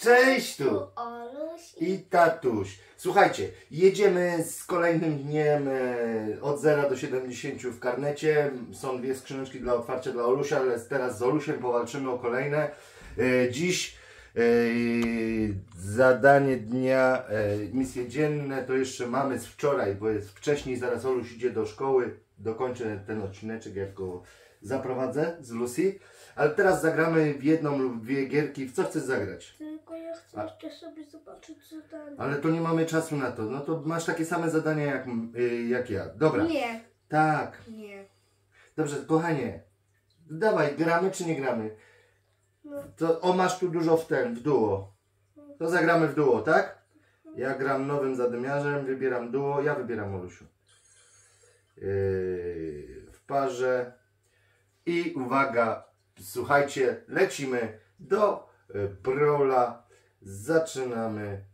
Cześć tu! Oluś I tatuś. Słuchajcie, jedziemy z kolejnym dniem od 0 do 70 w karnecie. Są dwie skrzyneczki dla otwarcia dla Olusia, ale teraz z Olusiem powalczymy o kolejne. Dziś zadanie dnia, misje dzienne to jeszcze mamy z wczoraj, bo jest wcześniej, zaraz Oluś idzie do szkoły. Dokończę ten odcineczek, jak go zaprowadzę z Lucy. Ale teraz zagramy w jedną lub dwie gierki. W co chcesz zagrać? tylko ja chcę jeszcze sobie zobaczyć zadanie. Ale to nie mamy czasu na to. No to masz takie same zadania jak ja. Dobra. Nie. Tak. Nie. Dobrze, kochanie. Dawaj, gramy czy nie gramy? No. To masz tu dużo w duo. To zagramy w duo, tak? Ja gram nowym zadymiarzem, wybieram duo, ja wybieram Olusiu. W parze. I uwaga, słuchajcie, lecimy do Brawla. Zaczynamy.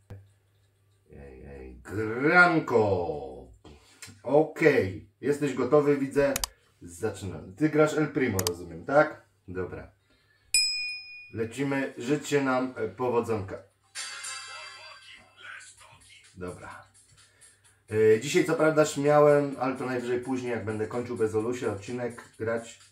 Granko. Okej. Jesteś gotowy, widzę. Zaczynamy. Ty grasz El Primo, rozumiem, tak? Dobra. Lecimy. Życzcie nam powodzonka. Dobra. Dzisiaj co prawda śmiałem, ale to najwyżej później, jak będę kończył bez Olusia odcinek, grać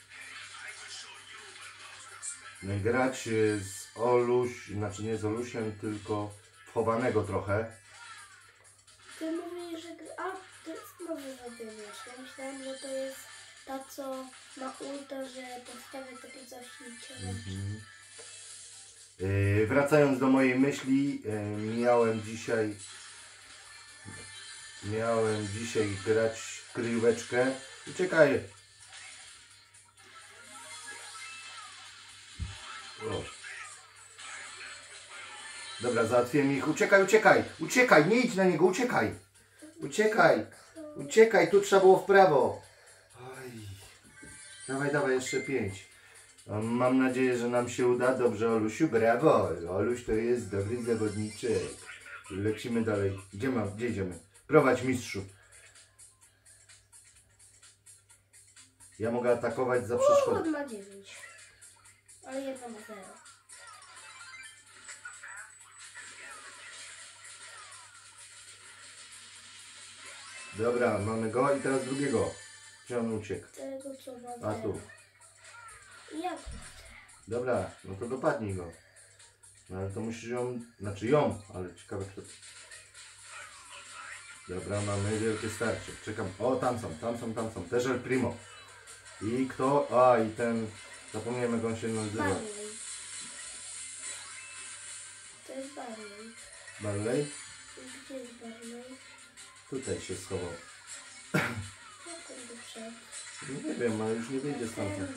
z znaczy nie z Olusiem, tylko wchowanego trochę. Ty mówisz, że... A, to jest nowy zadymiarz. Ja myślałem, że to jest ta, co ma ulta, że postawia takie coś niczego. Wracając do mojej myśli, miałem dzisiaj grać w kryjóweczkę. I czekaj. O. Dobra, załatwiłem ich. Uciekaj, nie idź na niego, uciekaj, tu trzeba było w prawo. Oj. Dawaj, jeszcze 5. Mam nadzieję, że nam się uda. Dobrze, Olusiu, brawo. Oluś to jest dobry zawodniczek. Lecimy dalej. Gdzie idziemy? Prowadź, mistrzu. Ja mogę atakować za przeszkodę. On ma 9. Ale 1 ma 0. Dobra, mamy go i teraz drugiego. Gdzie on uciekł? Tego, co ma 0. A tu. Ja to chcę. Dobra, no to dopadnij go. No ale to musisz ją, ale ciekawe kto... Dobra, mamy wielkie starcie. Czekam. O, tam są. Też El Primo. I kto? A, i ten... Zapomniałem, jak on się nazywa. Barley. To jest Barley. Barley? Gdzie jest Barley? Tutaj się schował. Jak on go wszedł? Nie wiem, ale już nie wyjdzie stamtąd.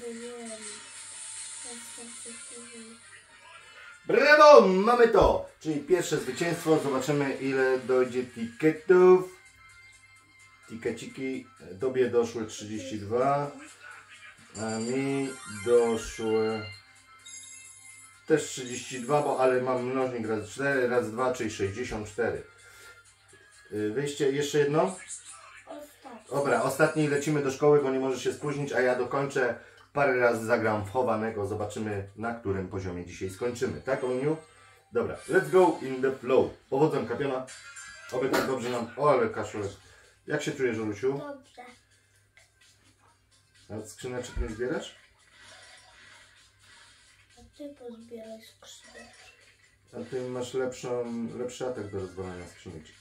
Brawo! Mamy to! Czyli pierwsze zwycięstwo. Zobaczymy, ile dojdzie tiketów. Tikeciki. Tobie doszły 32. A mi doszły też 32, ale mam mnożnik razy 4, razy 2, czyli 64. Wyjście, jeszcze jedno? Dobra, ostatni lecimy do szkoły, bo nie może się spóźnić, a ja dokończę. Parę razy zagram w chowanego, zobaczymy, na którym poziomie dzisiaj skończymy. Tak, Oniu? Dobra, let's go in the flow. Powodzonka, piona. Oby tak dobrze nam... O, ale kaszulek. Jak się czujesz, Olusiu? Dobrze. A skrzyneczek nie zbierasz? A ty pozbieraj skrzyneczkę. A ty masz lepszy atak do rozwalania skrzyneczek.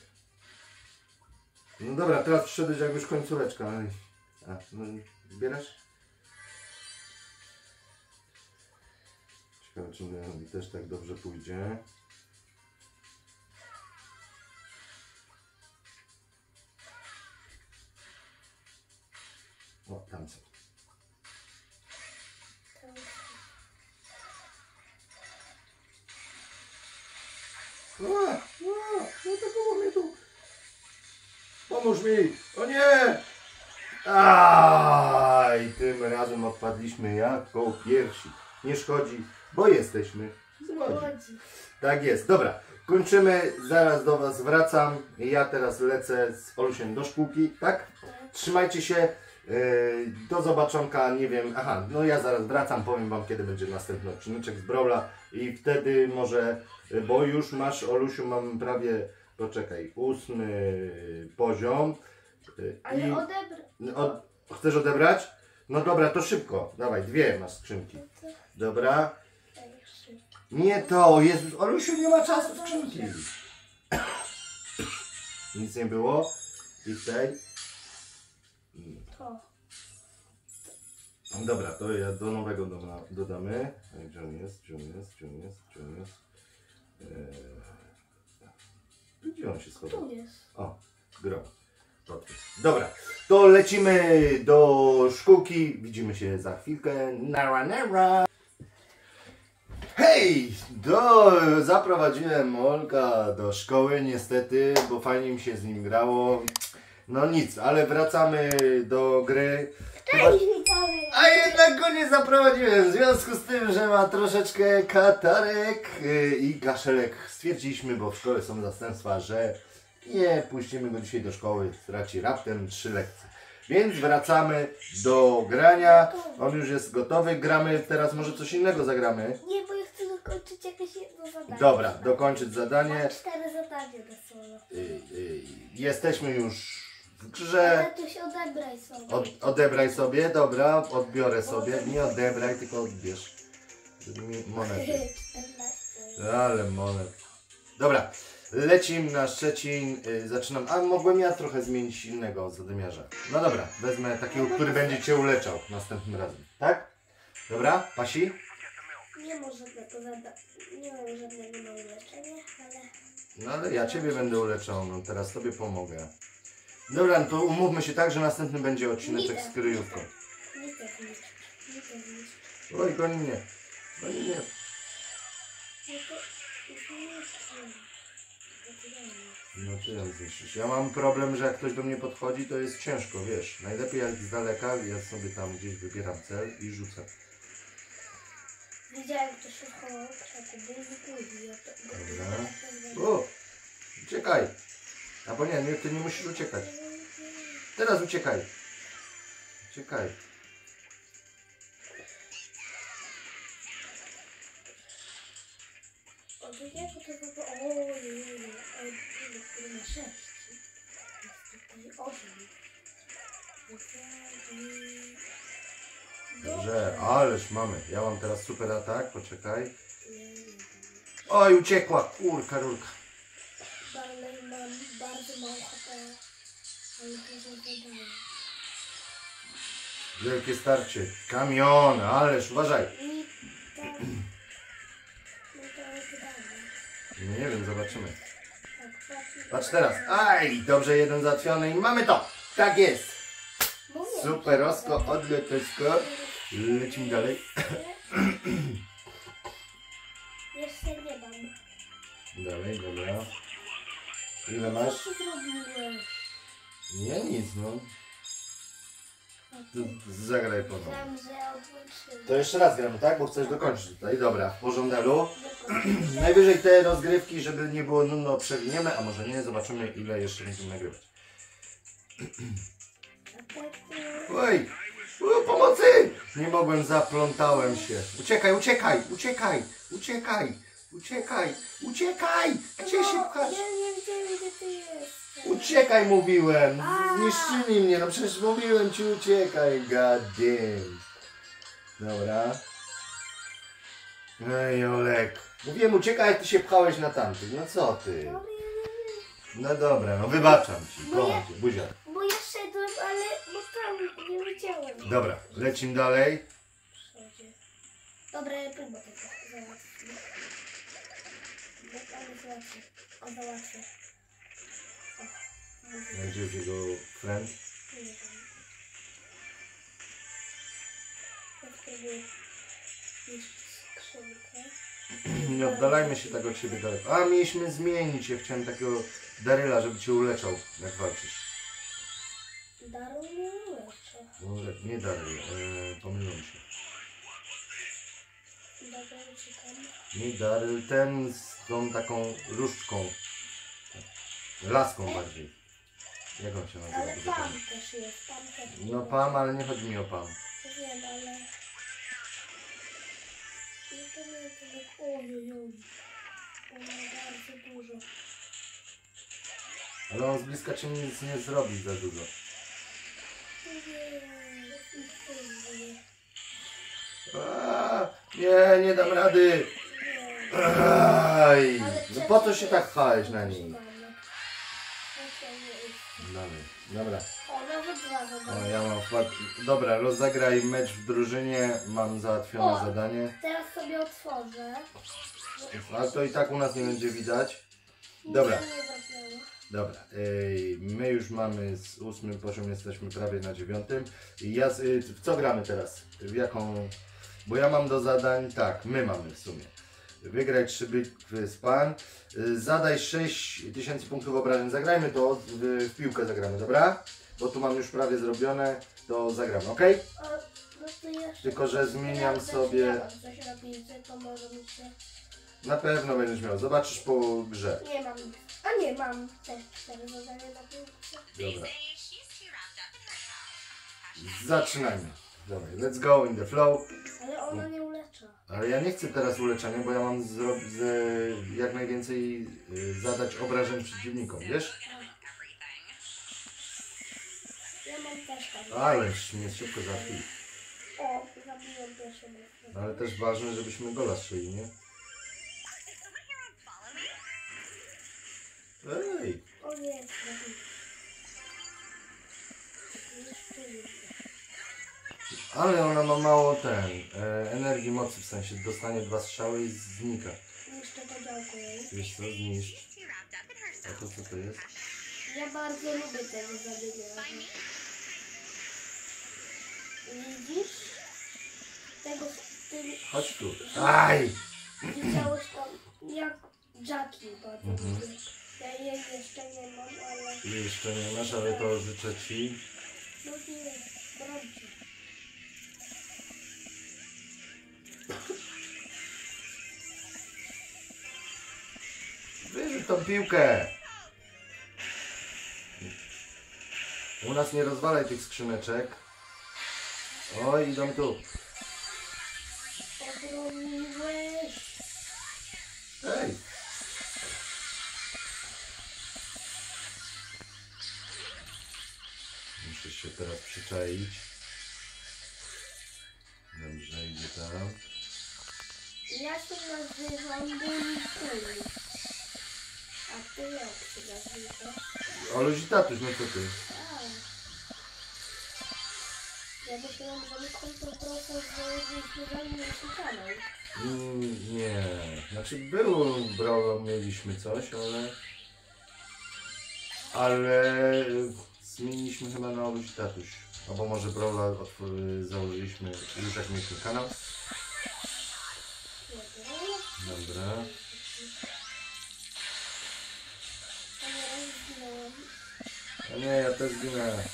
No dobra, teraz przyszedłeś jak już końcóweczka. A, no zbierasz? Ciekawe, czy mi też tak dobrze pójdzie. O, tam są. No to było mnie tu. Pomóż mi! O nie! Aj, tym razem odpadliśmy jako pierwsi. Nie szkodzi, bo jesteśmy złodzi. Tak jest, dobra. Kończymy, zaraz do Was wracam. Ja teraz lecę z Olusiem do szkółki, tak? Trzymajcie się Do zobaczonka, nie wiem, aha, no ja zaraz wracam, powiem wam kiedy będzie następny odcineczek z Brawla i wtedy może, bo już masz, Olusiu, mam prawie, poczekaj, 8 poziom. Ale Chcesz odebrać? No dobra, to szybko, dawaj, 2 masz skrzynki. Dobra. Nie to, Jezus, Olusiu, nie ma czasu skrzynki. Nic nie było. I tej. To. Dobra, to ja do nowego dodamy. Gdzie on jest? Gdzie on jest? Gdzie on jest? Gdzie on jest? Gdzie on się schował? Tu jest. O, gro. Dobra, to lecimy do szkółki. Widzimy się za chwilkę. Nara, nara. Hej! Zaprowadziłem Olka do szkoły niestety, bo fajnie mi się z nim grało. No nic, ale wracamy do gry. A jednak go nie zaprowadziłem, w związku z tym, że ma troszeczkę katarek i kaszelek. Stwierdziliśmy, bo w szkole są zastępstwa, że nie puścimy go dzisiaj do szkoły, straci raptem 3 lekcje. Więc wracamy do grania. On już jest gotowy, gramy teraz, może coś innego zagramy. Nie, bo ja chcę dokończyć jakieś jedno zadanie. Dobra, dokończyć zadanie. Mam 4 zadania dosłownie. Jesteśmy już w grze. Ale tu się odebraj sobie. Odebraj sobie, dobra, odbiorę sobie. Nie odebraj, tylko odbierz. Monety. 14. Ale monet. Dobra, lecimy na Szczecin, zaczynam. A mogłem ja trochę zmienić innego zadymiarza. No dobra, wezmę takiego, który będzie cię uleczał następnym razem. Tak? Dobra, Pasi? Nie ma żadnego zadania. Nie mam żadnego na uleczenie, ale... No ale ja ciebie będę uleczał, no teraz tobie pomogę. Dobra, no to umówmy się tak, że następny będzie odcineczek z kryjówką. Nie tak nic. Nie tak nic. Oj, goni mnie. Goni mnie. No to... No ty ją zniszczysz. Ja mam problem, że jak ktoś do mnie podchodzi, to jest ciężko, wiesz. Najlepiej jak z daleka, ja sobie tam gdzieś wybieram cel i rzucę. Widziałem, kto się chował w krzaku, bo później. Dobra. O! Uciekaj! Albo nie, ty nie musisz uciekać. Teraz uciekaj. Uciekaj. O, to jak to było? Ojej, który ma 6. Jest tutaj 8. Dobrze, ależ mamy. Ja mam teraz super atak, poczekaj. Oj, uciekła, kurka, rurka. Dalej mam bardzo mało HP. Ale dużo zadaję. Wielkie starcie. Kamion, ależ uważaj. I tak. No to wydamy. No nie wiem, zobaczymy. Tak, Patrz teraz. Aj, dobrze, jeden załatwiony i mamy to. Tak jest. mówię. Superosko, odletesko. Lecimy dalej. Jeszcze nie mam. Dalej, dobra. Ile masz? Co ty zrobiłeś? Nie, nic, no. Zagraj ponownie. Myślałam, że odłączyłem. To jeszcze raz gramy, tak? Bo chcesz dokończyć tutaj. Dobra, w porządku. Najwyżej te rozgrywki, żeby nie było nudno, przewiniemy, a może nie, zobaczymy ile jeszcze będziemy nagrywać. Oj! Pomocy! Nie mogłem, zaplątałem się. Uciekaj, uciekaj, uciekaj, uciekaj, uciekaj, uciekaj! Gdzie się pchasz? Ja nie wiem, gdzie ty jesteś. Uciekaj, mówiłem! Zniszczyli mnie, no przecież mówiłem ci uciekaj, god damn. Dobra. Ej, Olek. Mówiłem uciekaj, jak ty się pchałeś na tamtych. No co ty? No dobra, no wybaczam ci. Kocham cię, buzia. Bo ja szedłem, ale bo tam nie widziałem. Dobra, lecimy dalej. Dobra, ja próbuję tego załatwić. Ale załatwię. O, załatwię. Gdzie jest jego friend? Nie wiem. Ja spróbuję jeszcze skrzynkę. Nie oddalajmy się tak od siebie daleko. A, mieliśmy zmienić. Ja chciałem takiego Daryla, żeby cię uleczał, jak walczysz. Daru nie uleczy. Może nie Daryl, pomyliłem się. Dobra, uciekam. Nie Daryl, ten z tą taką różdżką. Laską bardziej. Jak on się nazywa? Ale Pam też jest, Pam też. No Pam, ale nie chodzi mi o Pam. Wiem, ale... Nie pamiętam jak... Ojojoj. Ona bardzo dużo. Ale on z bliska cię nic nie zrobi za dużo. Nie, nie dam rady. Aj, no po co się tak chwalisz na niej? Dobra. O, nawet dwa O, zadania. ja mam wkład. Dobra, rozegraj mecz w drużynie. Mam załatwione O. zadanie. Teraz sobie otworzę. Ale to i tak u nas nie będzie widać. Dobra. Nic nie zrobiło. Dobra, my już mamy z 8 poziom, jesteśmy prawie na 9. I w co gramy teraz? W jaką? Bo ja mam do zadań, tak, my mamy w sumie. Wygraj 3 bitwy z pan. Zadaj 6000 punktów obrażeń. Zagrajmy to, w piłkę zagramy, dobra? Bo tu mam już prawie zrobione, to zagramy, ok? O, no to jeszcze... Tylko, że zmieniam sobie... Ja mam coś na piłce, to może mi się... Na pewno będziesz miał, zobaczysz po grze. Nie mam nic. A nie, mam też 4 zadania na piłce. Dobra. Zaczynajmy. Dobra, let's go in the flow. Ale ona nie ulecza. Ale ja nie chcę teraz uleczenia, bo ja mam jak najwięcej zadać obrażeń przeciwnikom, wiesz? Ja mam też tam. Ależ mnie szybko zabił. O, zabiłem pierwszego. Ale też ważne, żebyśmy gola strzeli, nie? Ej! O nie, zabiłem. Jeszcze nie. Ale ona ma mało energii mocy, w sensie dostanie 2 strzały i znika. Jeszcze to działko jej. Wiesz co, zniszcz. A to co to jest? Ja bardzo lubię tego zabiegania. Widzisz? Tego z tym... Chodź tu. Aj! Widziałeś tam jak Jackie bardzo Mhm. lubię. Ja jej jeszcze nie mam, ale... Jeszcze nie masz, ale to życzę ci. No nie, bramki. Wyrzuć tą piłkę! U nas nie rozwalaj tych skrzyneczek. Oj, idą tu. Obroniłeś. Ej! Muszę się teraz przyczaić. Dobrze, idzie tam. Ja się nazywam Bulikuli. A ty jak się nazywasz? Oluś i tatuś, no co ty? A. Ja myślałam, że my koncentracją założyliśmy zanim naszym kanał. Nie. Znaczy był, mieliśmy coś, ale zmieniliśmy chyba na Oluś i tatuś. Albo może Brawla założyliśmy już jak mieliśmy kanał. Dobra. A ja zginąłem. A nie, ja też zginę.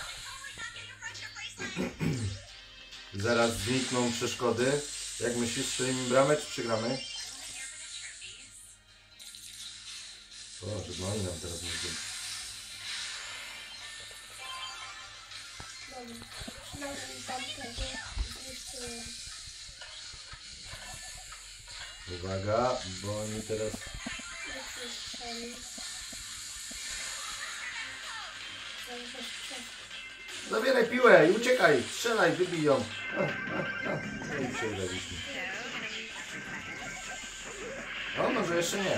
Zaraz znikną przeszkody. Jak myślisz, strzelimy bramę czy przegramy? O, żeby oni nam teraz nie zginą. Dobra. Przynajmniej tamtego zniszczyłem. Uwaga, bo oni teraz... Nie słyszeli. Zaraz Zabieraj piłę i uciekaj, strzelaj, wybij ją. No i przegraliśmy. O, może jeszcze nie.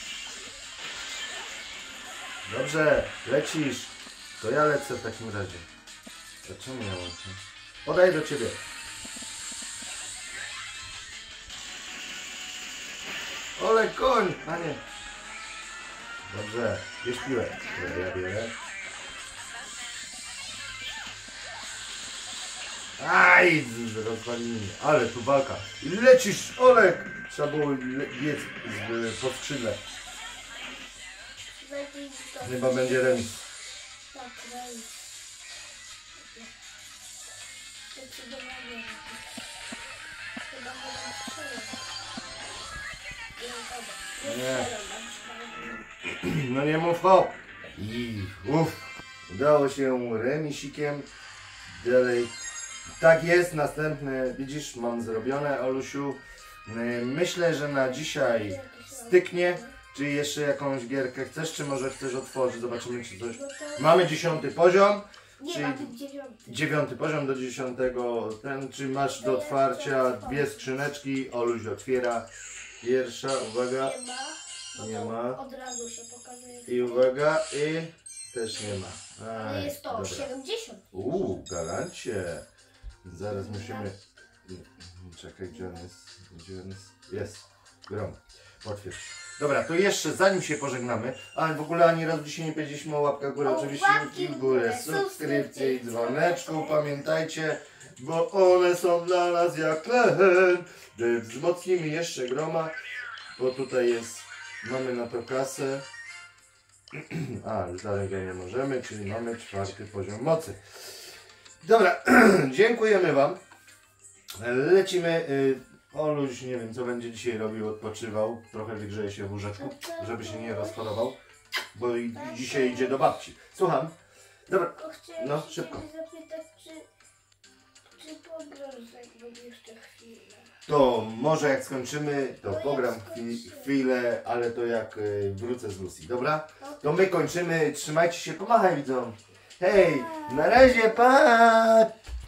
Dobrze, lecisz. To ja lecę w takim razie. To czemu ja łączę? Podaję do ciebie. Ole, koń! A nie. Dobrze, bierz piłę. Dobra, ja biorę. Aj, rozwalili mnie. Ale tu walka. I lecisz, Olek! Trzeba było biec po skrzydle. Chyba będzie remis. Tak, remis. Zdecydowanie. Chyba będę strzelał. Nie. No nie mów hop. I uff. Udało się remisikiem. Dalej. Tak jest, następny, widzisz, mam zrobione, Olusiu. Myślę, że na dzisiaj styknie. Czy jeszcze jakąś gierkę chcesz, czy może chcesz otworzyć? Zobaczymy, czy coś. No to... Mamy 10 poziom. Nie, czyli mamy 9. 9 poziom do 10. Czy masz do otwarcia dwie skrzyneczki? Oluś otwiera. Pierwsza, uwaga. Nie ma. No Nie to ma. Od razu się pokazuje. I uwaga, i też nie ma. Ale jest to dobra. 70. Garancie. Zaraz musimy... Czekaj, gdzie on jest? Gdzie on jest? Jest. Grom. Potwierdź. Dobra, to jeszcze zanim się pożegnamy, ale w ogóle ani razu dzisiaj nie powiedzieliśmy o łapkach w górę, O oczywiście łapki w w górę, górę, subskrypcje i subskrypcje, dzwoneczku, pamiętajcie, bo one są dla nas jak tlen. Wzmocnimy jeszcze Groma, bo tutaj jest, mamy na to kasę. A, już dalej go nie możemy, czyli mamy 4. poziom mocy. Dobra, dziękujemy Wam. Lecimy. Oluś, nie wiem co będzie dzisiaj robił, odpoczywał. Trochę wygrzeje się w łóżeczku, żeby się nie rozchorował, bo dzisiaj idzie do babci. Słucham. Dobra, Tylko chciałem no, się szybko. ciebie zapytać, czy pograsz jakby jeszcze chwilę? To może jak skończymy, to No pogram jak skończymy. chwilę, ale to jak wrócę z Lucy, dobra? To my kończymy, trzymajcie się, pomachaj widzom. Hej, na razie, pa!